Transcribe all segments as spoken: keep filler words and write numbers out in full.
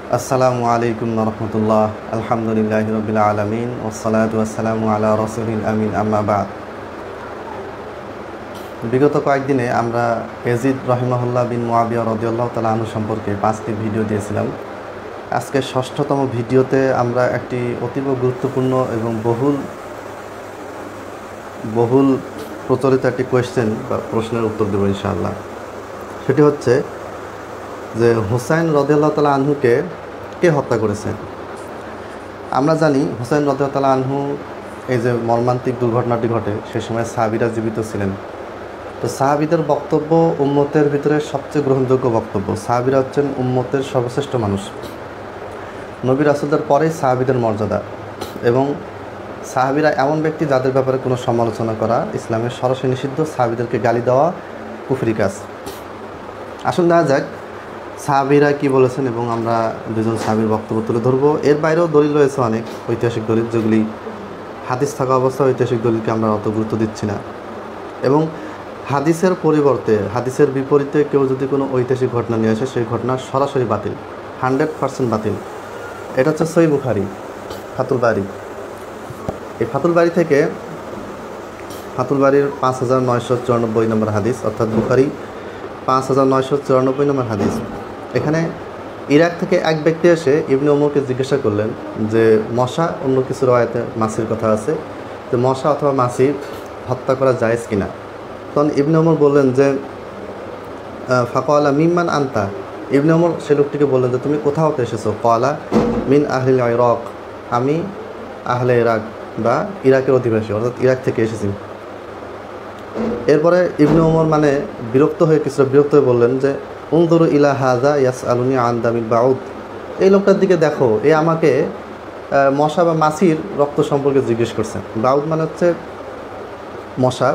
আসসালামু আলাইকুম রহমতুল্লাহ। আলহামদুলিল্লাহ রবিল আলমিন ওসসালাতু ওয়াসসালামু আলা রসুলিল আমিন, আম্মা বাদ। বিগত কয়েকদিনে আমরা ইয়াজিদ রহিমাহুল্লাহ বিন মুআবিয়া রাদিয়াল্লাহু তাআলা আনহু সম্পর্কে পাঁচটি ভিডিও দিয়েছিলাম। আজকে ষষ্ঠতম ভিডিওতে আমরা একটি অতীব গুরুত্বপূর্ণ এবং বহুল বহুল প্রচলিত একটি কোয়েশ্চেন বা প্রশ্নের উত্তর দেব ইনশাআল্লাহ। সেটি হচ্ছে যে হুসাইন রাদিয়াল্লাহু তাআলা আনহুকে কে হত্যা করেছে। আমরা জানি হুসাইন রাদিয়াল্লাহু তাআলা আনহু এই যে মর্মান্তিক দুর্ঘটনাটি ঘটে সে সময় সাহাবীরা জীবিত ছিলেন। তো সাহাবীদের বক্তব্য উম্মতের ভিতরে সবচেয়ে গ্রহণযোগ্য বক্তব্য। সাহাবীরা হচ্ছেন উম্মতের সর্বশ্রেষ্ঠ মানুষ। নবী রাসূলদের পরেই সাহাবীদের মর্যাদা, এবং সাহাবীরা এমন ব্যক্তি যাদের ব্যাপারে কোনো সমালোচনা করা ইসলামের সরাসরি নিষিদ্ধ। সাহাবীদেরকে গালি দেওয়া কুফরি কাজ। আসুন দেখা যাক সাহাবীরা কি বলেছেন, এবং আমরা দুজন সাহাবীর বক্তব্য তুলে ধরবো। এর বাইরেও দলিল রয়েছে অনেক ঐতিহাসিক দলিল, যেগুলি হাদিস থাকা অবস্থায় ঐতিহাসিক দলিলকে আমরা অত গুরুত্ব দিচ্ছি না। এবং হাদিসের পরিবর্তে হাদিসের বিপরীতে কেউ যদি কোনো ঐতিহাসিক ঘটনা নিয়ে আসে, সেই ঘটনা সরাসরি বাতিল, হান্ড্রেড পার্সেন্ট বাতিল। এটা হচ্ছে সহিহ বুখারী ফাতুল বারী। এই ফাতুল বারী থেকে ফাতুল বারীর পাঁচ হাজার নয়শো চুরানব্বই নম্বর হাদিস, অর্থাৎ বুখারী পাঁচ হাজার নয়শো চুরানব্বই নম্বর হাদিস। এখানে ইরাক থেকে এক ব্যক্তি এসে ইবনে ওমরকে জিজ্ঞাসা করলেন যে মশা, অন্য কিছু রওয়ায়াতে মাছির কথা আছে, যে মশা অথবা মাছি হত্যা করা জায়েজ কিনা। তখন ইবনে ওমর বললেন যে ফাকালা মিম্মান আনতা। ইবনে ওমর সে লোকটিকে বললেন যে তুমি কোথা হতে এসেছো। কালা মিন আহলিল ইরাক, আমি আহলে ইরাক বা ইরাকের অধিবাসী, অর্থাৎ ইরাক থেকে এসেছি। এরপরে ইবনে ওমর মানে বিরক্ত হয়ে কিছুটা বিরক্ত হয়ে বললেন যে উনজুরু ইলা হাযা ইয়াসআলুনি আন দামিল বাউদ। এই লোকটার দিকে দেখো, এ আমাকে মশা বা মাছির রক্ত সম্পর্কে জিজ্ঞেস করছে। বাউদ মানে হচ্ছে মশা।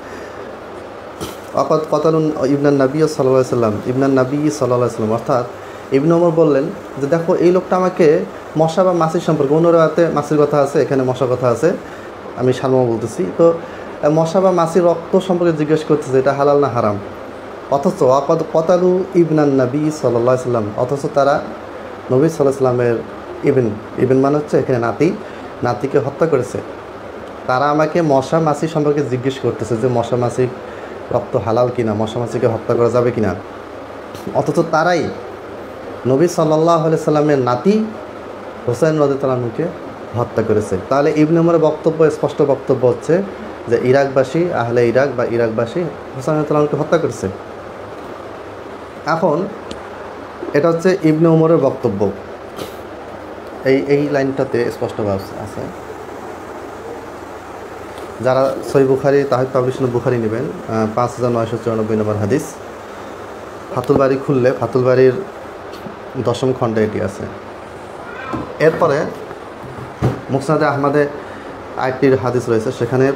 অকত কতালুন ইবনান নবী সাল্লাল্লাহু আলাইহি সাল্লাম, ইবনান নবী সাল্লাল্লাহু আলাইহি সাল্লাম। অর্থাৎ ইবনে ওমর বললেন যে দেখো, এই লোকটা আমাকে মশা বা মাছির সম্পর্কে, অন্য রাতে মাছির কথা আছে, এখানে মশার কথা আছে, আমি সালমা বলতেছি, তো মশা বা মাছির রক্ত সম্পর্কে জিজ্ঞেস করতেছে এটা হালাল না হারাম। অথচ অকদ কতালু ইবনান নবী সাল্লাল্লাহু আলাইহি সাল্লাম, অথচ তারা নবী সাল্লাল্লাহু আলাইহি সাল্লামের ইবন, ইবন মানে হচ্ছে এখানে নাতি, নাতিকে হত্যা করেছে। তারা আমাকে মশা মাছি সম্পর্কে জিজ্ঞেস করতেছে যে মশা মাছি রক্ত হালাল কিনা, মশা মাছিকে হত্যা করা যাবে কিনা। অথচ তারাই নবী সাল্লাল্লাহু আলাইহি সাল্লামের নাতি হুসাইন রাদিয়াল্লাহু আনহুকে হত্যা করেছে। তাহলে ইবনে ওমরের বক্তব্য, স্পষ্ট বক্তব্য হচ্ছে যে ইরাকবাসী, আহলে ইরাক বা ইরাকবাসী হুসাইন রাদিয়াল্লাহু আনহুকে হত্যা করেছে। এখন এটা হচ্ছে ইবনে ওমরের বক্তব্য। এই এই লাইনটাতে স্পষ্টভাবে আছে। যারা সহিহ বুখারী তাহিদ পাবলিশন বুখারী নেবেন, পাঁচ হাজার নয়শো চুরানব্বই নম্বর হাদিস, ফাতুল বারী খুললে ফাতুল বারীর দশম খণ্ডে এটি আছে। এরপরে মুসনাদে আহমদে আরেকটি হাদিস রয়েছে, সেখানে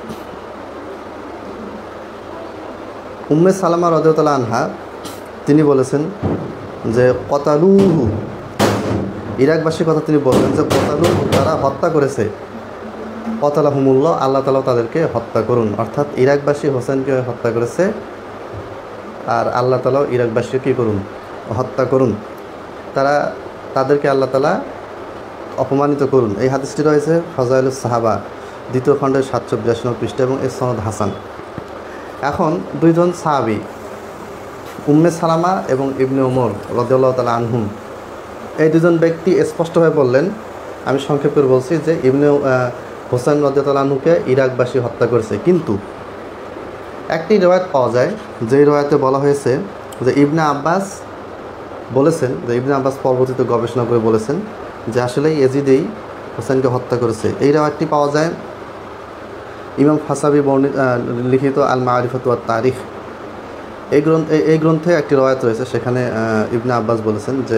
উম্মে সালামা রাদিয়াল্লাহু আনহা তিনি বলেছেন যে কতালুহু, ইরাকবাসীর কথা তিনি বললেন যে কতালুহু, তারা হত্যা করেছে, কতালাহুমুল্লাহ, আল্লাহ তাআলা তাদেরকে হত্যা করুন। অর্থাৎ ইরাকবাসী হোসেনকে হত্যা করেছে, আর আল্লাহ তাআলা ইরাকবাসীকে কী করুন, হত্যা করুন, তারা তাদেরকে আল্লাহ তাআলা অপমানিত করুন। এই হাদিসটি রয়েছে ফাজাইলুস সাহাবা দ্বিতীয় খণ্ডের সাতশো বিরাশি নম্বর পৃষ্ঠা, এবং এর সনদ হাসান। এখন দুইজন সাহাবী উম্মে সালামা এবং ইবনে ওমর রাদিয়াল্লাহু তাআলা আনহুম, এই দুজন ব্যক্তি স্পষ্টভাবে বললেন, আমি সংক্ষেপ করে বলছি, যে ইবনে হুসাইন রাদিয়াল্লাহু তাআলা আনহুকে ইরাকবাসী হত্যা করেছে। কিন্তু একটি রিওয়ায়াত পাওয়া যায়, যেই রিওয়ায়াতে বলা হয়েছে যে ইবনে আব্বাস বলেছেন, যে ইবনে আব্বাস পরবর্তীতে গবেষণা করে বলেছেন যে আসলে ইয়াজিদই হুসাইনকে হত্যা করেছে। এই রিওয়ায়াতটি পাওয়া যায় ইমাম ফাসাবি বর্ণিত লিখিত আল মারিফাত ওয়াত তারিখ, এই গ্রন্থ এই গ্রন্থে একটি রিওয়ায়াত রয়েছে, সেখানে ইবনে আব্বাস বলেছেন যে,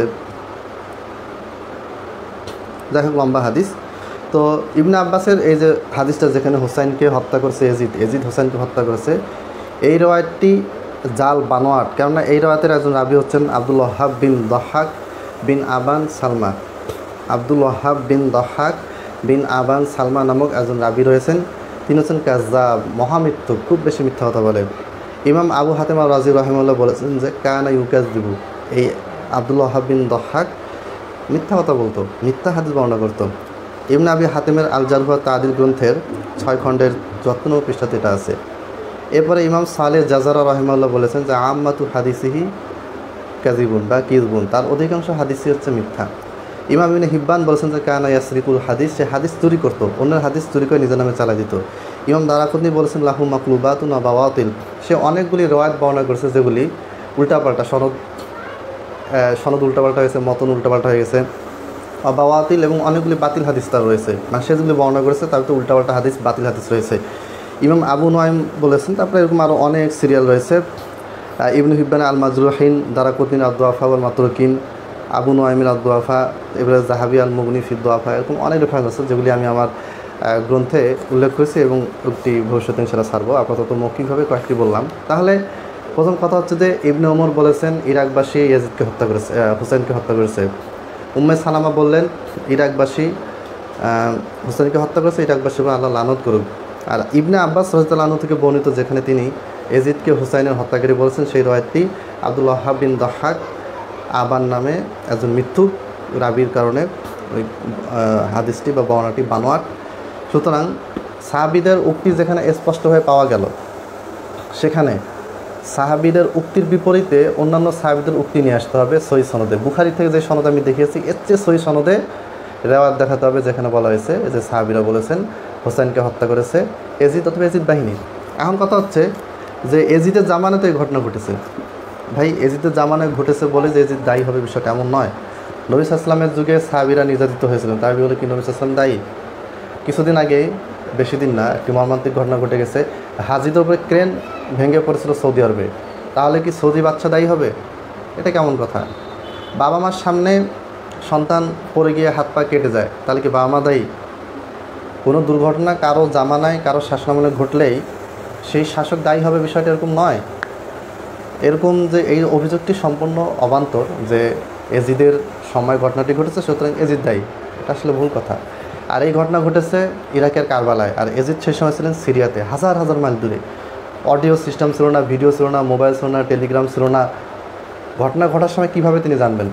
যাই হোক লম্বা হাদিস। তো ইবনে আব্বাসের এই যে হাদিসটা যেখানে হুসাইনকে হত্যা করেছে এজিদ, এজিদ হুসাইনকে হত্যা করেছে, এই রিওয়ায়াতটি জাল বানোয়াট। কেননা এই রিওয়ায়াতের একজন রাবি হচ্ছেন আব্দুল ওয়াহাব বিন দহাক বিন আবান সালমা। আব্দুল ওয়াহাব বিন দহাক বিন আবান সালমা নামক একজন রাবি রয়েছেন, তিনি হচ্ছেন কাযযাব, মহামিথ্যুক, খুব বেশি মিথ্যা কথা বলেন। ইমাম আবু হাতেম আর রাজি রাহিমাহুল্লাহ বলেছেন যে কানা ইউকাযযিবু, এই আব্দুল ওয়াহাব বিন দহাক মিথ্যা কথা বলতো, মিথ্যা হাদিস বর্ণনা করতো। ইবনে আবি হাতিমের আল জারহ ওয়া তা'দীল গ্রন্থের ছয় খণ্ডের চুয়াত্তর নম্বর পৃষ্ঠাতে এটা আছে। এরপরে ইমাম সালেহ জাজারা রাহিমাহুল্লাহ বলেছেন যে আম্মাতু হাদিসিহি কাযিবুন বা কিযবুন, তার অধিকাংশ হাদিসই হচ্ছে মিথ্যা। ইমাম ইবনে হিব্বান বলেছেন যে কানা ইয়াসরিকুল হাদিস, সে হাদিস চুরি করতো, অন্যের হাদিস চুরি করে নিজের নামে চালা দিত। ইমাম দারাকুতনি বলেছেন লাহু মাকলুবাতুন ওয়া বাওয়াতিল, সে অনেকগুলি রওয়ায়াত বর্ণনা করেছে যেগুলি উল্টাপাল্টা, সনদ সনদ উল্টাপাল্টা হয়েছে, মতন উল্টাপাল্টা হয়ে গেছে, বাওয়াতিল, এবং অনেকগুলি বাতিল হাদিস তার রয়েছে, মানে সে যেগুলি বর্ণনা করেছে তার তো উল্টাপাল্টা হাদিস, বাতিল হাদিস রয়েছে। ইমাম আবু নুআইম বলেছেন, তারপরে এরকম আরও অনেক সিরিয়াল রয়েছে। ইবনে হিব্বান আল মাজরুহিন, দারাকুতনির আদ-দুআফা ওয়াল মাতরুকিন, আবু নুআইমের আদ-দুআফা, এবারে জাহাবি আল মুগনি ফি দুআফা, এরকম অনেক রেফারেন্স আছে যেগুলি আমি আমার গ্রন্থে উল্লেখ করেছি এবং একটি ভবিষ্যতে ইনশাআল্লাহ ছাড়বো। আপাতত মৌখিকভাবে কয়েকটি বললাম। তাহলে প্রথম কথা হচ্ছে যে ইবনে ওমর বলেছেন ইরাকবাসী ইয়াজিদকে হত্যা করেছে, হুসাইনকে হত্যা করেছে। উম্মে সালামা বললেন ইরাকবাসী হুসাইনকে হত্যা করেছে, ইরাকবাসী আল্লাহ লানত করুক। আর ইবনে আব্বাস রাদিয়াল্লাহু আনহু থেকে বর্ণিত যেখানে তিনি এজিদকে হুসাইনের হত্যাকারী বলেছেন, সেই রওয়ায়াতটি আব্দুল্লাহ বিন দাহাক আবান নামে একজন মিথ্যুক রাবির কারণে ওই হাদিসটি বা বর্ণনাটি বানোয়াট। সুতরাং সাহাবীদের উক্তি যেখানে স্পষ্ট হয়ে পাওয়া গেল, সেখানে সাহাবীদের উক্তির বিপরীতে অন্যান্য সাহাবীদের উক্তি নিয়ে আসতে হবে সহিহ সনদে। বুখারী থেকে যে সনদ আমি দেখিয়েছি, এর চেয়ে সহিহ সনদে রেওয়ায়াত দেখাতে হবে যেখানে বলা হয়েছে যে সাহাবীরা বলেছেন হোসেনকে হত্যা করেছে এজিদ অথবা এজিদ বাহিনী। এখন কথা হচ্ছে যে এজিদের জামানাতে এই ঘটনা ঘটেছে। ভাই, এজিদের জামানায় ঘটেছে বলে যে এজিদ দায়ী হবে বিষয়টা এমন নয়। নবী সাল্লাল্লাহু আলাইহি ওয়াসাল্লামের যুগে সাহাবীরা নির্যাতিত হয়েছিলেন, তাই বলে কি নবী সাল্লাল্লাহু আলাইহি ওয়াসাল্লাম দায়ী? কিছুদিন আগেই, বেশি দিন না, একটি মর্মান্তিক ঘটনা ঘটে গেছে। হাজিদের উপরে ক্রেন ভেঙে পড়েছিল সৌদি আরবে, তাহলে কি সৌদি বাচ্চা দায়ী হবে? এটা কেমন কথা? বাবা মার সামনে সন্তান পড়ে গিয়ে হাত পা কেটে যায়, তাহলে কি বাবা মা দায়ী? কোনো দুর্ঘটনা কারো জামানায় কারো শাসনামলে ঘটলেই সেই শাসক দায়ী হবে, বিষয়টা এরকম নয়। এরকম যে এই অভিযোগটি সম্পূর্ণ অবান্তর যে এজিদের সময় ঘটনাটি ঘটেছে সুতরাং এজিদ দায়ী, এটা আসলে ভুল কথা। আর এই ঘটনা ঘটেছে ইরাকের কারবালায়, আর এজিদ সেই সময় ছিলেন সিরিয়াতে, হাজার হাজার মাইল দূরে। অডিও সিস্টেম ছিল না, ভিডিও ছিল না, মোবাইল ছিল না, টেলিগ্রাম ছিল না। ঘটনা ঘটার সময় কীভাবে তিনি জানবেন?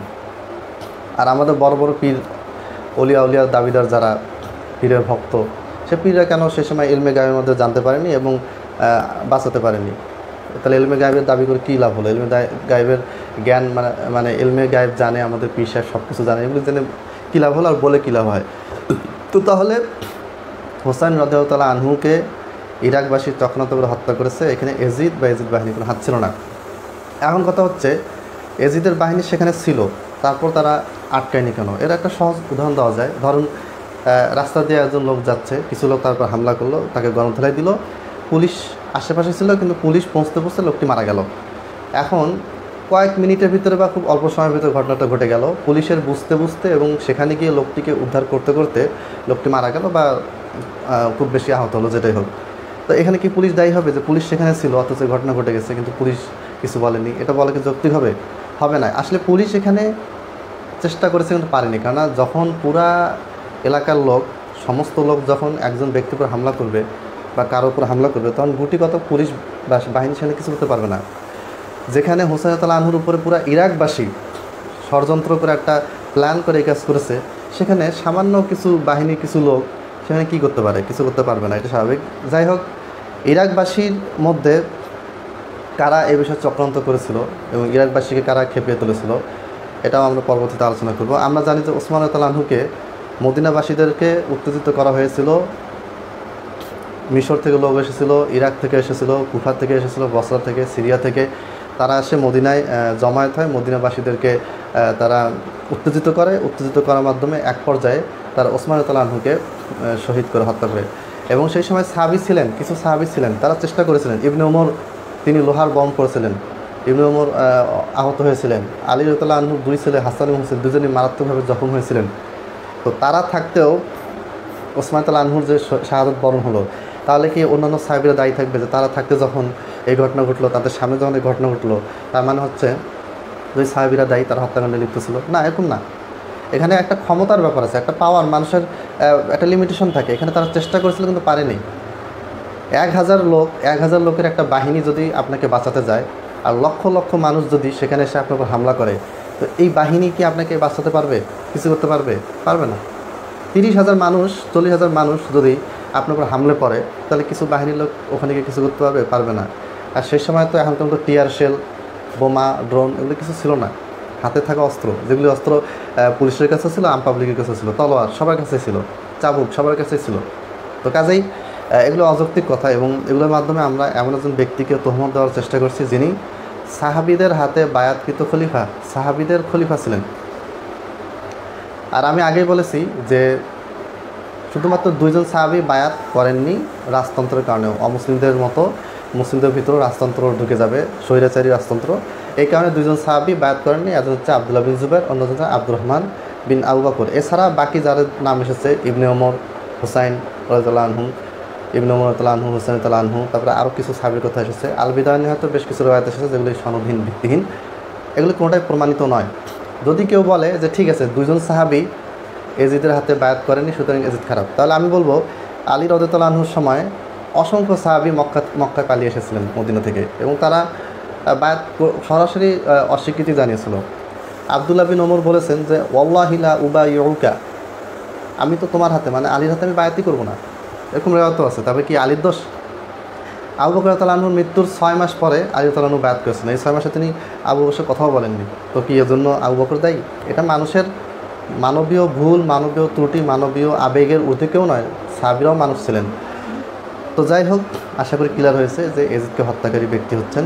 আর আমাদের বড় বড় পীর, অলিয়া উলিয়ার দাবিদার যারা পীরের ভক্ত, সে পীররা কেন সে সময় ইলমে গায়েবের মধ্যে জানতে পারেনি এবং বাঁচাতে পারেনি? তাহলে ইলমে গায়েবের দাবি করে কী লাভ হলো? ইলমে গায়েবের জ্ঞান মানে মানে ইলমে গায়েব জানে, আমাদের পীর সাহেব সব কিছু জানে, এগুলো জেনে কী লাভ হলো আর বলে কী লাভ হয়? তো তাহলে হোসাইন রাদিয়াল্লাহু তাআলা আনহুকে ইরাকবাসী চক্রান্ত করে হত্যা করেছে, এখানে এজিদ বা এজিদ বাহিনী কোনো হাত ছিল না। এখন কথা হচ্ছে এজিদের বাহিনী সেখানে ছিল, তারপর তারা আটকায়নি কেন? এর একটা সহজ উদাহরণ দেওয়া যায়। ধরুন রাস্তা দিয়ে একজন লোক যাচ্ছে, কিছু লোক তারপর হামলা করলো, তাকে গণধোলাই দিল, পুলিশ আশেপাশে ছিল কিন্তু পুলিশ পৌঁছতে পৌঁছতে লোকটি মারা গেল। এখন কয়েক মিনিটের ভিতরে বা খুব অল্প সময়ের ভিতরে ঘটনাটা ঘটে গেল, পুলিশের বুঝতে বুঝতে এবং সেখানে গিয়ে লোকটিকে উদ্ধার করতে করতে লোকটি মারা গেল বা খুব বেশি আহত হলো, যেটাই হোক। তো এখানে কি পুলিশ দায়ী হবে যে পুলিশ সেখানে ছিল অথচ ঘটনা ঘটে গেছে কিন্তু পুলিশ কিছু বলেনি? এটা বলা কি যৌক্তিক হবে? হবে না। আসলে পুলিশ এখানে চেষ্টা করেছে কিন্তু পারেনি, কেননা যখন পুরা এলাকার লোক, সমস্ত লোক যখন একজন ব্যক্তির উপর হামলা করবে বা কারোর উপর হামলা করবে, তখন গুটিগত পুলিশ বাহিনী সেখানে কিছু করতে পারবে না। যেখানে হোসেন রাদিয়াল্লাহু আনহুর উপরে পুরা ইরাকবাসী ষড়যন্ত্র করে একটা প্ল্যান করে এই কাজ করেছে, সেখানে সামান্য কিছু বাহিনী, কিছু লোক সেখানে কী করতে পারে? কিছু করতে পারবে না, এটা স্বাভাবিক। যাই হোক, ইরাকবাসীর মধ্যে কারা এই বিষয়ে চক্রান্ত করেছিল এবং ইরাকবাসীকে কারা খেপিয়ে তুলেছিল, এটাও আমরা পরবর্তীতে আলোচনা করব। আমরা জানি যে ওসমান রাদিয়াল্লাহু আনহুকে মদিনাবাসীদেরকে উত্তেজিত করা হয়েছিল। মিশর থেকে লোক এসেছিলো, ইরাক থেকে এসেছিলো, কুফা থেকে এসেছিলো, বসরা থেকে, সিরিয়া থেকে। তারা এসে মদিনায় জমায়েত হয়, মদিনাবাসীদেরকে তারা উত্তেজিত করে। উত্তেজিত করার মাধ্যমে এক পর্যায়ে তারা ওসমান রাদিয়াল্লাহু আনহুকে শহীদ করে হত্যা করে। এবং সেই সময় সাহাবী ছিলেন, কিছু সাহাবী ছিলেন, তারা চেষ্টা করেছিলেন। ইবনে ওমর, তিনি লোহার বম করেছিলেন, ইবনে ওমর আহত হয়েছিলেন। আলী রাদিয়াল্লাহু আনহুর দুই ছেলে হাসান এবং হুসাইন দুজনই মারাত্মকভাবে জখম হয়েছিলেন। তো তারা থাকতেও ওসমান রাদিয়াল্লাহু আনহুর যে শাহাদাত বরণ হলো, তাহলে কি অন্যান্য সাহাবীরা দায়ী থাকবে যে তারা থাকতে যখন এই ঘটনা ঘটলো, তাদের সামনে যখন এই ঘটনা ঘটলো, তার মানে হচ্ছে যে সাহাবীরা দায়ী, তারা হত্যাকাণ্ডে লিপ্ত ছিল? না, এরকম না। এখানে একটা ক্ষমতার ব্যাপার আছে, একটা পাওয়ার, মানুষের একটা লিমিটেশন থাকে। এখানে তারা চেষ্টা করেছিল কিন্তু পারেনি। এক হাজার লোক, এক হাজার লোকের একটা বাহিনী যদি আপনাকে বাঁচাতে যায়, আর লক্ষ লক্ষ মানুষ যদি সেখানে এসে আপনার উপর হামলা করে, তো এই বাহিনী কি আপনাকে বাঁচাতে পারবে? কিছু করতে পারবে? পারবে না। তিরিশ হাজার মানুষ চল্লিশ হাজার মানুষ যদি আপনার উপর হামলে পড়ে, তাহলে কিছু বাহিনীর লোক ওখানে গিয়ে কিছু করতে পারবে? পারবে না। আর সেই সময় তো এখনকার মতো টিয়ার শেল, বোমা, ড্রোন এগুলো কিছু ছিল না। হাতে থাকা অস্ত্র, যেগুলি অস্ত্র পুলিশের কাছে ছিল, আম পাবলিকের কাছে ছিল, তলোয়ার সবার কাছে ছিল, চাবুক সবার কাছে ছিল। তো কাজেই এগুলো অযৌক্তিক কথা, এবং এগুলোর মাধ্যমে আমরা এমন একজন ব্যক্তিকে তহমত দেওয়ার চেষ্টা করছি যিনি সাহাবিদের হাতে বায়াতকৃত খলিফা, সাহাবিদের খলিফা ছিলেন। আর আমি আগেই বলেছি যে শুধুমাত্র দুইজন সাহাবী বায়াত করেননি রাজতন্ত্রের কারণেও, অমুসলিমদের মতো মুসলিমদের ভিতরেও রাজতন্ত্র ঢুকে যাবে, স্বৈরাচারী রাজতন্ত্র। এই কারণে দুইজন সাহাবী বায়াত করেননি, একজন হচ্ছে আবদুল্লাহ বিন জুবাইর, অন্যজন হচ্ছে আব্দুর রহমান বিন আবু বকর। এছাড়া বাকি যাদের নাম এসেছে ইবনে ওমর, হুসাইন রাদিয়াল্লাহু আনহু, ইবনে ওমর রাদিয়াল্লাহু আনহু, হুসাইন রাদিয়াল্লাহু আনহু, তারপরে আরও কিছু সাহাবীর কথা এসেছে। আল বিদায় হয়তো বেশ কিছু রওয়ায়াত এসেছে যেগুলি সনদহীন, ভিত্তিহীন, এগুলি কোনোটাই প্রমাণিত নয়। যদি কেউ বলে যে ঠিক আছে দুইজন সাহাবী এজিদের হাতে বায়াত করেনি সুতরাং এজিদ খারাপ, তাহলে আমি বলবো আলী রাদিয়াল্লাহু আনহুর সময় অসংখ্য সাহাবী মক্কা মক্কায় পালিয়ে এসেছিলেন মদিনা থেকে, এবং তারা বায়াত সরাসরি অস্বীকৃতি জানিয়েছিল। আবদুল্লাহ বিন ওমর বলেছেন যে ওয়াল্লাহি লা উবাইউকা, আমি তো তোমার হাতে মানে আলীর হাতে আমি বায়াতই করবো না, এরকম রেওয়ায়ত আছে। তবে কি আলীর দোষ? আবু বকর রাদিয়াল্লাহু আনহুর মৃত্যুর ছয় মাস পরে আলী রাদিয়াল্লাহু আনহু বায়াত করেছেন। এই ছয় মাসে তিনি আবু বকরের কথাও বলেননি। তো কি এজন্য আবু বকর দায়ী? এটা মানুষের মানবীয় ভুল, মানবীয় ত্রুটি, মানবীয় আবেগের ঊর্ধ্বে কেউ নয়, সাহাবীরাও মানুষ ছিলেন। তো যাই হোক, আশা করি ক্লিয়ার হয়েছে যে এজিদকে হত্যাকারী ব্যক্তি হচ্ছেন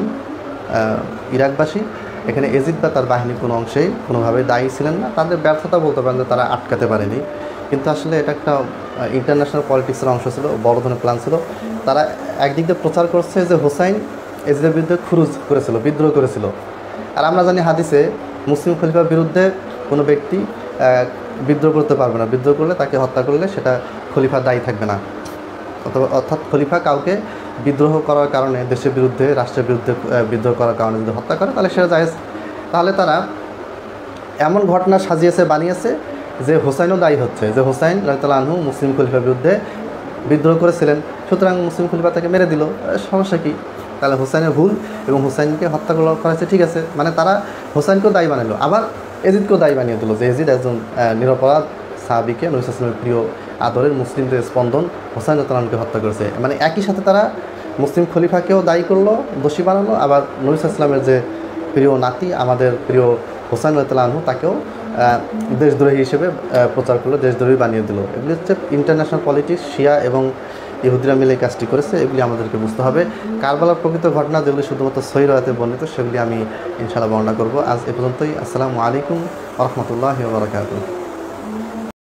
ইরাকবাসী। এখানে এজিদ বা তার বাহিনীর কোনো অংশেই কোনোভাবে দায়ী ছিলেন না। তাদের ব্যর্থতা বলতে পারেন যে তারা আটকাতে পারেনি, কিন্তু আসলে এটা একটা ইন্টারন্যাশনাল পলিটিক্সের অংশ ছিল, বড় ধরনের প্ল্যান ছিল। তারা একদিক দিয়ে প্রচার করছে যে হোসাইন এজিদের বিরুদ্ধে খুরুজ করেছিল, বিদ্রোহ করেছিল। আর আমরা জানি হাদিসে মুসলিম খলিফার বিরুদ্ধে কোনো ব্যক্তি বিদ্রোহ করতে পারবে না, বিদ্রোহ করলে তাকে হত্যা করলে সেটা খলিফা দায়ী থাকবে না। অথবা অর্থাৎ খলিফা কাউকে বিদ্রোহ করার কারণে, দেশের বিরুদ্ধে, রাষ্ট্রের বিরুদ্ধে বিদ্রোহ করার কারণে যদি হত্যা করে তাহলে সেটা জায়েজ। তাহলে তারা এমন ঘটনা সাজিয়েছে, বানিয়েছে যে হোসাইনও দায়ী হচ্ছে, যে হোসাইন রাদিয়াল্লাহু আনহু মুসলিম খলিফার বিরুদ্ধে বিদ্রোহ করেছিলেন, সুতরাং মুসলিম খলিফা তাকে মেরে দিল, সমস্যা কী? তাহলে হোসাইনের ভুল এবং হোসাইনকে হত্যা করা হয়েছে, ঠিক আছে। মানে তারা হোসাইনকেও দায়ী বানালো, আবার এজিদকেও দায়ী বানিয়ে দিল যে এজিদ একজন নিরপরাধ সাহাবীকে, নবী সাল্লাল্লাহু আলাইহি ওয়াসাল্লামের প্রিয় আদরের মুসলিমদের স্পন্দন হোসাইন রাদিয়াল্লাহু আনহুকে হত্যা করেছে। মানে একই সাথে তারা মুসলিম খলিফাকেও দায়ী করলো, দোষী বানালো, আবার নবী সাল্লাল্লাহু আলাইহি ওয়াসাল্লামের যে প্রিয় নাতি, আমাদের প্রিয় হোসাইন রাদিয়াল্লাহু আনহু, তাকেও দেশদ্রোহী হিসেবে প্রচার করলো, দেশদ্রোহী বানিয়ে দিল। এগুলি হচ্ছে ইন্টারন্যাশনাল পলিটিক্স, শিয়া এবং ইহুদিরা মিলে কাজটি করেছে, এগুলি আমাদেরকে বুঝতে হবে। কারবালার প্রকৃত ঘটনা যেগুলি শুধুমাত্র সহিহ রাতে বর্ণিত, সেগুলি আমি ইনশাআল্লাহ বর্ণনা করব। আজ এ পর্যন্তই। আসসালামু আলাইকুম ওয়া রাহমাতুল্লাহি ওয়া বারাকাতুহু।